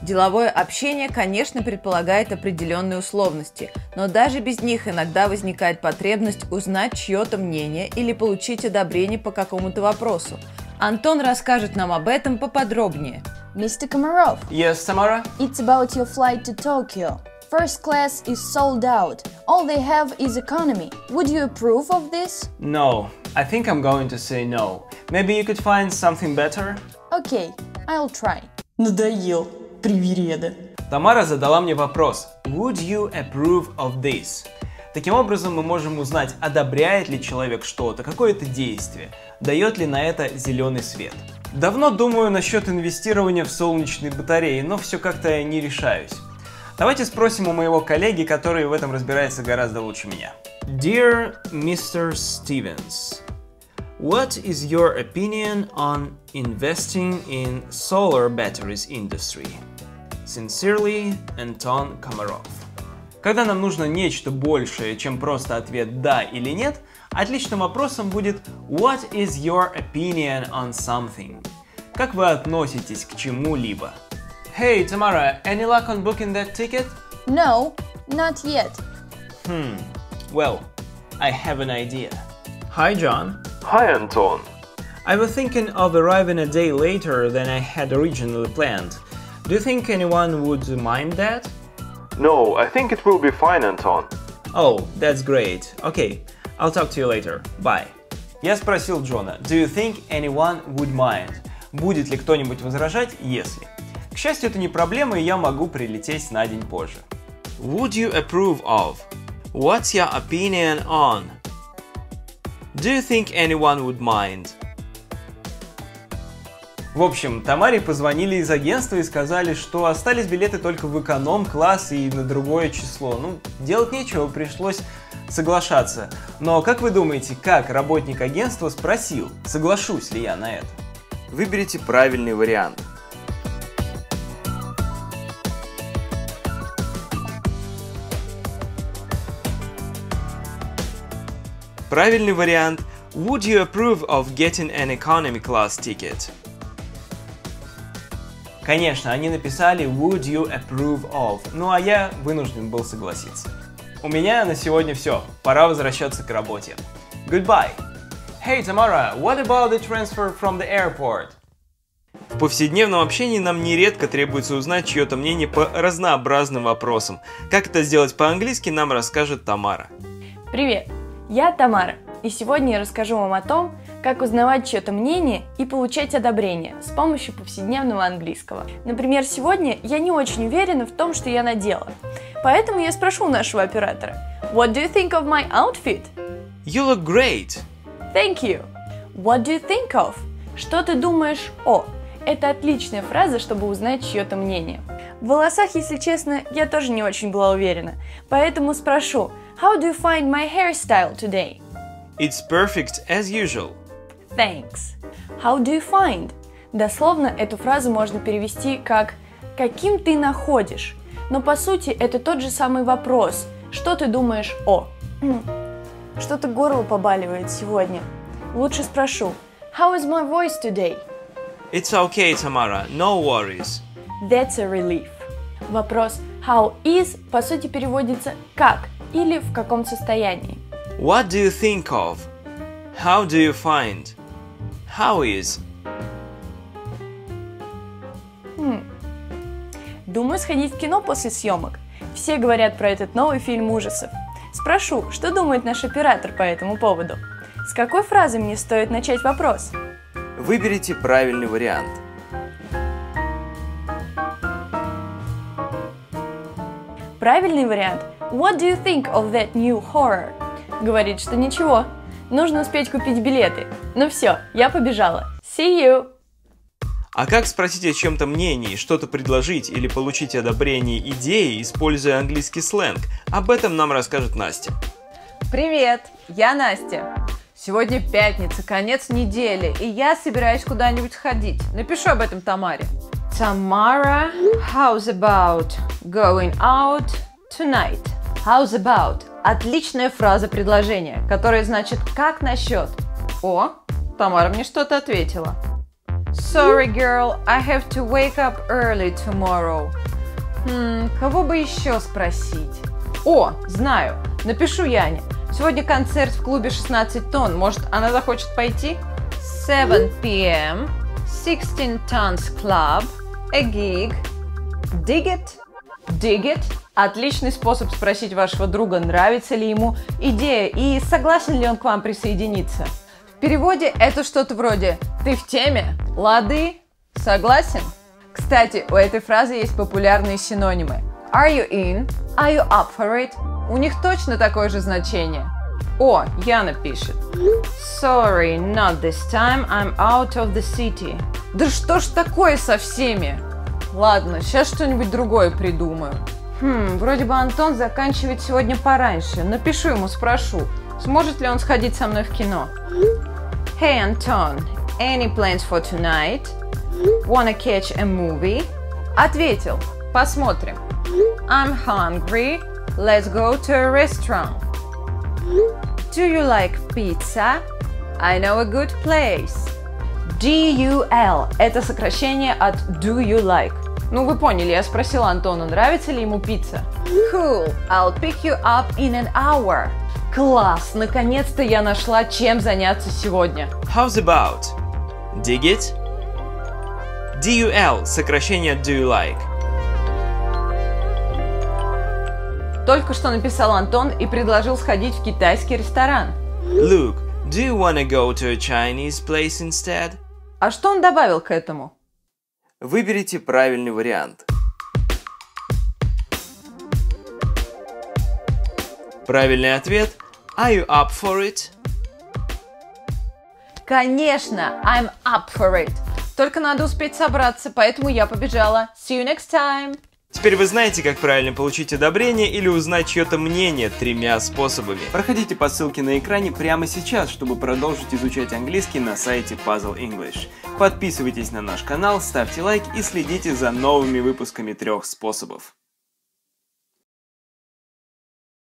Деловое общение, конечно, предполагает определенные условности, но даже без них иногда возникает потребность узнать чье-то мнение или получить одобрение по какому-то вопросу. Антон расскажет нам об этом поподробнее. Mr. Komarov. Yes, Tamara? It's about your flight to Tokyo. First class is sold out. All they have is economy. Would you approve of this? No, I think I'm going to say no. Maybe you could find something better? Okay, I'll try. Надоел, привереда. Тамара задала мне вопрос: Would you approve of this? Таким образом, мы можем узнать, одобряет ли человек что-то, какое-то действие, дает ли на это зеленый свет. Давно думаю насчет инвестирования в солнечные батареи, но все как-то не решаюсь. Давайте спросим у моего коллеги, который в этом разбирается гораздо лучше меня. Dear Mr. Stevens, what is your opinion on investing in solar batteries industry? Sincerely, Anton Komarov. Когда нам нужно нечто большее, чем просто ответ «да» или «нет», отличным вопросом будет What is your opinion on something? Как вы относитесь к чему-либо? Hey, Tamara, any luck on booking that ticket? No, not yet. Well, I have an idea. Hi, John. Hi, Anton. I was thinking of arriving a day later than I had originally planned. Do you think anyone would mind that? No, I think it will be fine, Anton. Oh, that's great. Okay, I'll talk to you later. Bye. Я спросил Джона, do you think anyone would mind? Будет ли кто-нибудь возражать, если? К счастью, это не проблема, и я могу прилететь на день позже. Would you approve of? What's your opinion on? Do you think anyone would mind? В общем, Тамаре позвонили из агентства и сказали, что остались билеты только в эконом-класс и на другое число. Ну, делать нечего, пришлось соглашаться. Но как вы думаете, как работник агентства спросил, соглашусь ли я на это? Выберите правильный вариант. Правильный вариант – Would you approve of getting an economy class ticket? Конечно, они написали Would you approve of, ну а я вынужден был согласиться. У меня на сегодня все, пора возвращаться к работе. Goodbye! Hey, Tamara, what about the transfer from the airport? В повседневном общении нам нередко требуется узнать чье-то мнение по разнообразным вопросам. Как это сделать по-английски, нам расскажет Тамара. Привет, я Тамара, и сегодня я расскажу вам о том, как узнавать чье-то мнение и получать одобрение с помощью повседневного английского. Например, сегодня я не очень уверена в том, что я надела, поэтому я спрошу у нашего оператора What do you think of my outfit? You look great! Thank you! What do you think of? Что ты думаешь о? Это отличная фраза, чтобы узнать чье-то мнение. В волосах, если честно, я тоже не очень была уверена, поэтому спрошу How do you find my hairstyle today? It's perfect as usual. Thanks. How do you find? Дословно эту фразу можно перевести как «каким ты находишь?», но по сути это тот же самый вопрос «что ты думаешь о?». Что-то горло побаливает сегодня. Лучше спрошу How is my voice today? It's okay, Tamara, no worries. That's a relief. Вопрос how is по сути переводится «как» или «в каком состоянии?». What do you think of? How do you find? How is? Думаю сходить в кино после съемок. Все говорят про этот новый фильм ужасов. Спрошу, что думает наш оператор по этому поводу? С какой фразы мне стоит начать вопрос? Выберите правильный вариант. Правильный вариант What do you think of that new horror? Говорит, что ничего. Нужно успеть купить билеты. Ну все, я побежала. See you! А как спросить о чем-то мнении, что-то предложить или получить одобрение идеи, используя английский сленг? Об этом нам расскажет Настя. Привет, я Настя. Сегодня пятница, конец недели, и я собираюсь куда-нибудь сходить. Напишу об этом Тамаре. Tamara, how's about going out tonight? How's about? Отличная фраза предложения, которая значит «как насчет?». О, Тамара мне что-то ответила. Sorry, girl, I have to wake up early tomorrow. Кого бы еще спросить? О, знаю, напишу Яне. Сегодня концерт в клубе 16 тонн. Может, она захочет пойти? 7 p.m. 16 Tons Club. A gig. Dig it? Dig it? Отличный способ спросить вашего друга, нравится ли ему идея и согласен ли он к вам присоединиться. В переводе это что-то вроде «Ты в теме? Лады? Согласен?» Кстати, у этой фразы есть популярные синонимы. Are you in? Are you up for it? У них точно такое же значение. О, Яна пишет. Sorry, not this time, I'm out of the city. Да что ж такое со всеми? Ладно, сейчас что-нибудь другое придумаю. Вроде бы Антон заканчивает сегодня пораньше. Напишу ему, спрошу, сможет ли он сходить со мной в кино. Hey, Anton, any plans for tonight? Wanna catch a movie? Ответил. Посмотрим. I'm hungry. Let's go to a restaurant. Do you like pizza? I know a good place. DUL – это сокращение от Do you like? Ну, вы поняли, я спросила Антона, нравится ли ему пицца. Cool, I'll pick you up in an hour. Класс, наконец-то я нашла, чем заняться сегодня. How's about? Dig it? DUL – сокращение Do you like? Только что написал Антон и предложил сходить в китайский ресторан. Luke, do you wanna go to a Chinese place instead? А что он добавил к этому? Выберите правильный вариант. Правильный ответ – Are you up for it? Конечно, I'm up for it. Только надо успеть собраться, поэтому я побежала. See you next time. Теперь вы знаете, как правильно получить одобрение или узнать чье-то мнение 3 способами. Проходите по ссылке на экране прямо сейчас, чтобы продолжить изучать английский на сайте Puzzle English. Подписывайтесь на наш канал, ставьте лайк и следите за новыми выпусками 3 способов.